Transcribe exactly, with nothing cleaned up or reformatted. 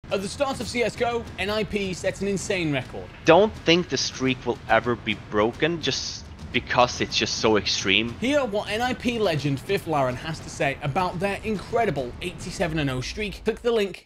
At the start of C S G O, N I P sets an insane record. Don't think the streak will ever be broken just because it's just so extreme. Hear what N I P legend Fifflaren has to say about their incredible eighty-seven and oh streak. Click the link